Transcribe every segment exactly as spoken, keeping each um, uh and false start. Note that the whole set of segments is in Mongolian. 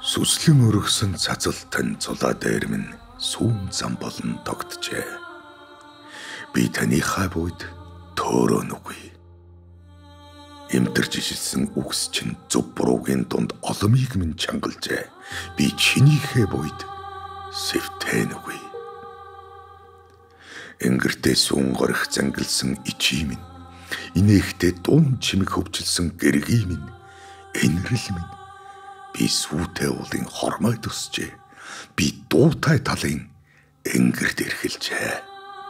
Сүслэн өргөсөн цацалтан цулаа дээр минь сүүн зам болон тогтжээ. Би таныхаа буйд төөрөөныгүй. Эмтэрч ишилсэн үгс чинь зөв буруугийн дунд оломыг минь чангалжээ. Би чинийхээ буйд сэвтэнэгүй. Энгэртээ сүүн горих зангилсан ичи минь, инээхтэй дуун чимэг хөвчлсөн гэргий минь, энэрл минь. Би сүүтэй уулын хормой төсжээ. Би дуутай талын энгэрт эрхэлжээ.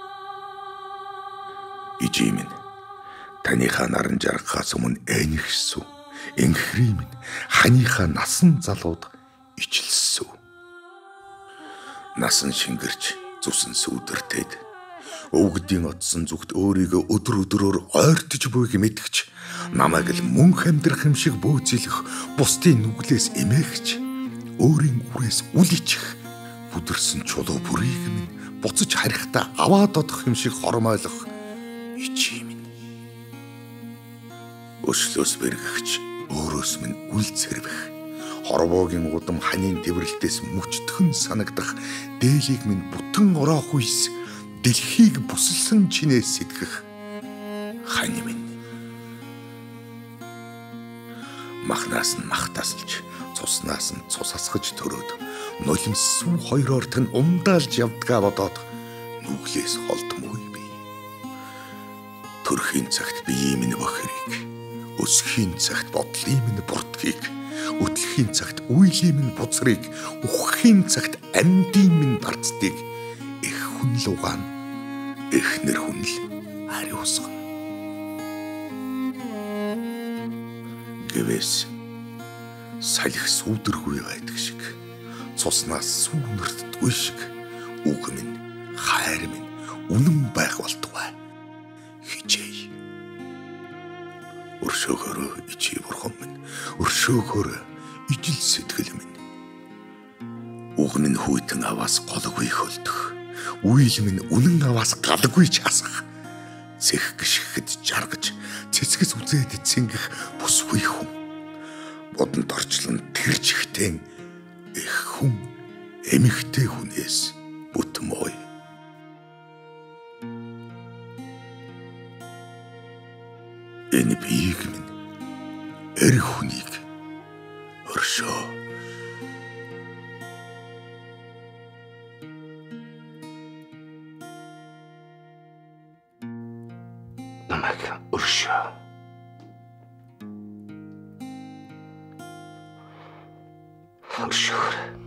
Ичи минь, таныхаа наран жаргахаас өмнө энэгшсүү. Энгхрий минь, ханыхаа насан залууд ижилссүү. Насан шингэрч зүсэн сүүдэртэйд өвгдийн отсон зүгт өөрийгөө өдөр өдрөөр ойртож буйг мэдгч, намайг л мөнх амьдрах юм шиг бөөцөлөх, бусдын нүглээс эмээгч, өөрийн үрээс үл ичих, бүдэрсэн чулуу бүрийг минь буцаж харихтаа аваад одох юм шиг хормойлох ичи минь. Өшлөөс бэргэгч, өөрөөс минь үл цэрвэх, хорвоогийн удам ханийн тэврэлтээс мөчтгөн санагдах дээлийг минь бүтэн ороох үйс, дэлхийг бүсэлсэн чинээс сэтгэх хань минь. Махнаас нь мах тасалж, цуснаас нь цус асгаж төрөөд, нулимсгүй хоёроор тань умдаалж явдгаа бодоод нүглээс холдмгүй би. Төрхийн цагт биеийн минь бохирыг, өсөхийн цагт бодлын минь бурдгийг, өтлөхийн цагт үйлийн минь буцрыг, үхэхийн цагт амьдын минь дарцдыг их хүн лугаан, эхнэр хүн л хариусгана. Гэвээс салхи сүүдэргүй байдаг шиг, цуснаас сүүнэртдгүй шиг, үг минь, хайр минь үнэн байх болтугай хичээе. Өршөөгөөрөө ичи бурхан минь, өршөөгөөрөө ижил сэтгэл минь. Үг минь хүйтэн аваас голгүй хөлдөх, үйл минь үнэн аваас галгүй часах, цэх гიშгэд жаргаж, цэцгэс үзээд цэнгэх бүсгүй хүн, бодонд орчлон тэрчхтэн их хүн, эмэгтэй хүнээс бүтмөй. Энэ биеийг минь, эр хүнийг өршөө. Намайг өршөө. Өршөөр.